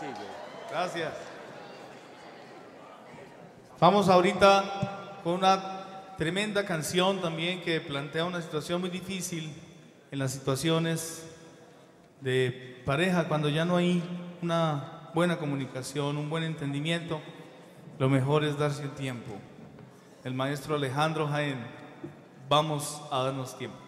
Gracias. Vamos ahorita con una tremenda canción también que plantea una situación muy difícil en las situaciones de pareja, cuando ya no hay una buena comunicación, un buen entendimiento. Lo mejor es darse el tiempo. El maestro Alejandro Jaén, vamos a darnos tiempo.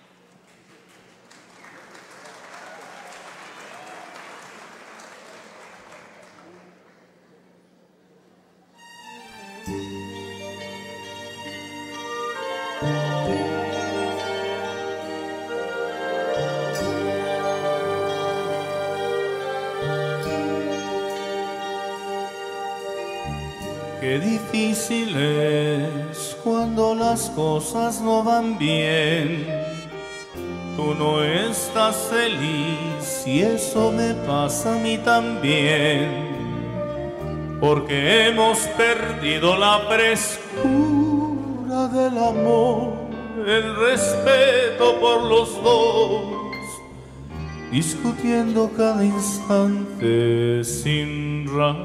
Qué difícil es cuando las cosas no van bien. Tú no estás feliz y eso me pasa a mí también, porque hemos perdido la frescura del amor, el respeto por los dos, discutiendo cada instante sin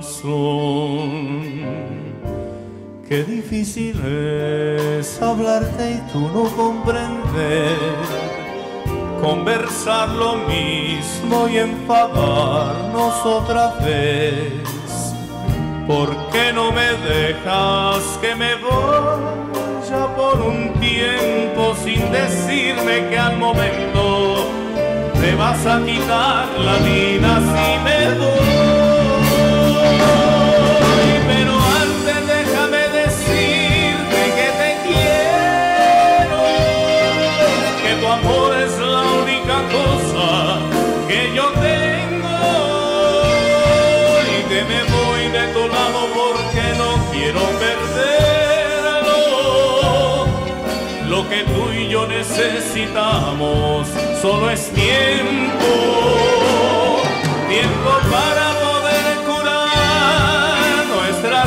razón. Qué difícil es hablarte y tú no comprender, conversar lo mismo y enfadarnos otra vez. ¿Por qué no me dejas que me vaya por un tiempo sin decirme que al momento me vas a quitar la vida si me doy? Pero antes déjame decirte que te quiero, que tu amor es la única cosa que yo tengo, y que me voy de tu lado porque no quiero perderlo. Lo que tú y yo necesitamos solo es tiempo, tiempo para poder curar nuestras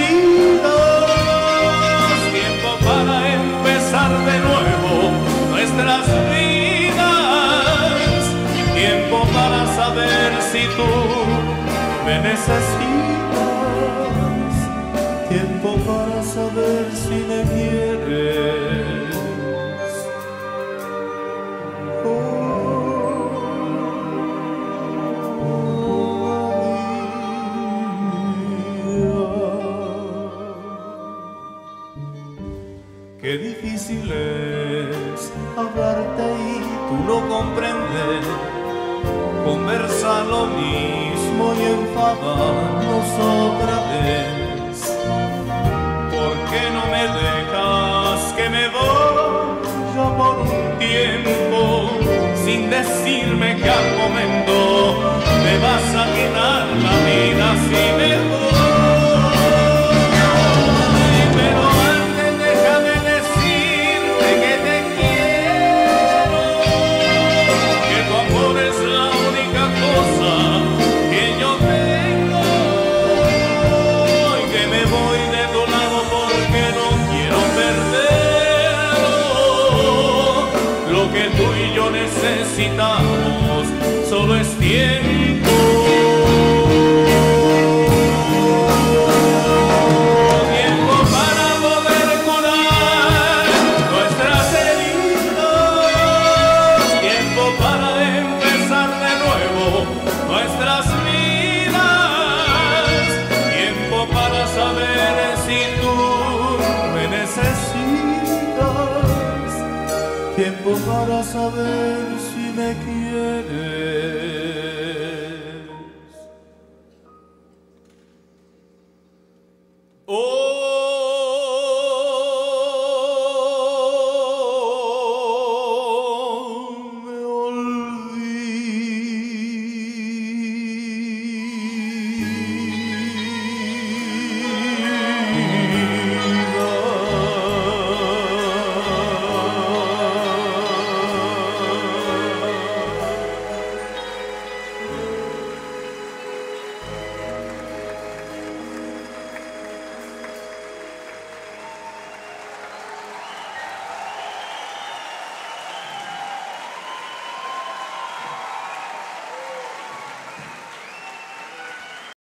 heridas, tiempo para empezar de nuevo nuestras vidas, tiempo para saber si tú me necesitas, tiempo para saber si me quieres. Qué difícil es hablarte y tú no comprender, conversar lo mismo y enfadarnos otra vez. ¿Por qué no me dejas que me vaya por un tiempo sin decirme que al momento me vas a quitar la vida si me voy? Necesitamos solo es tiempo, tiempo para poder curar nuestras heridas, tiempo para empezar de nuevo nuestras vidas, tiempo para saber si tú me necesitas, tiempo para saber si me quieres.